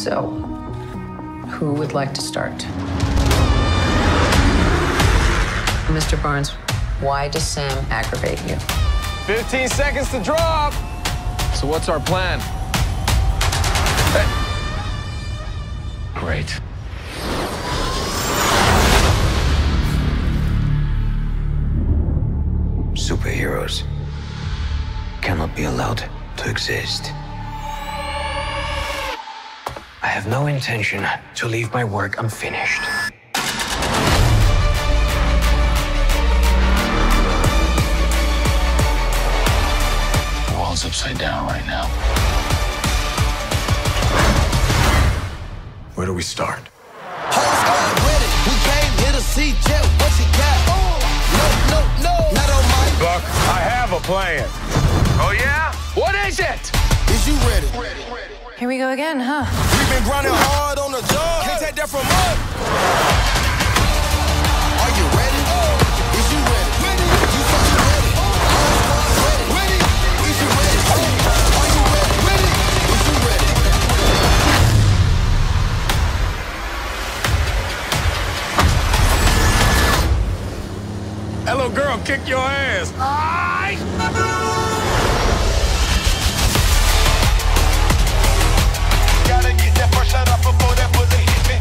So, who would like to start? Mr. Barnes, why does Sam aggravate you? 15 seconds to drop. So what's our plan? Hey. Great. Superheroes cannot be allowed to exist. I have no intention to leave my work unfinished. The world's upside down right now. Where do we start? Whole squad ready. We came here to see Jet. What you got? No, not on my Buck, I have a plan. Oh, yeah? What is it? Is you ready? Here we go again, huh? We've been grinding hard on the job. Can't take that from us. Are you ready? Is you ready? You said you ready. Whole squad ready. Is you ready? Are you ready? Is you ready? That little girl kick your ass. Gotta get that first shot up before that bullet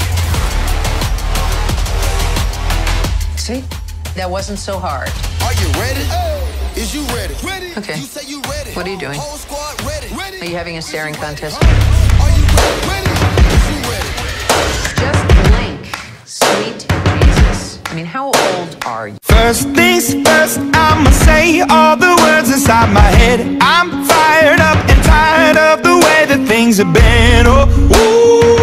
hit me. See? That wasn't so hard. Are you ready? Is you ready? Okay. You say you ready. What are you doing? Whole squad ready. Are you having a staring contest? Are you ready? Is you ready? Just blink. Sweet Jesus. I mean, how old are you? First things first, I'ma say all the words inside my head. I'm fired up and tired of the way that things have been. Oh, ooh.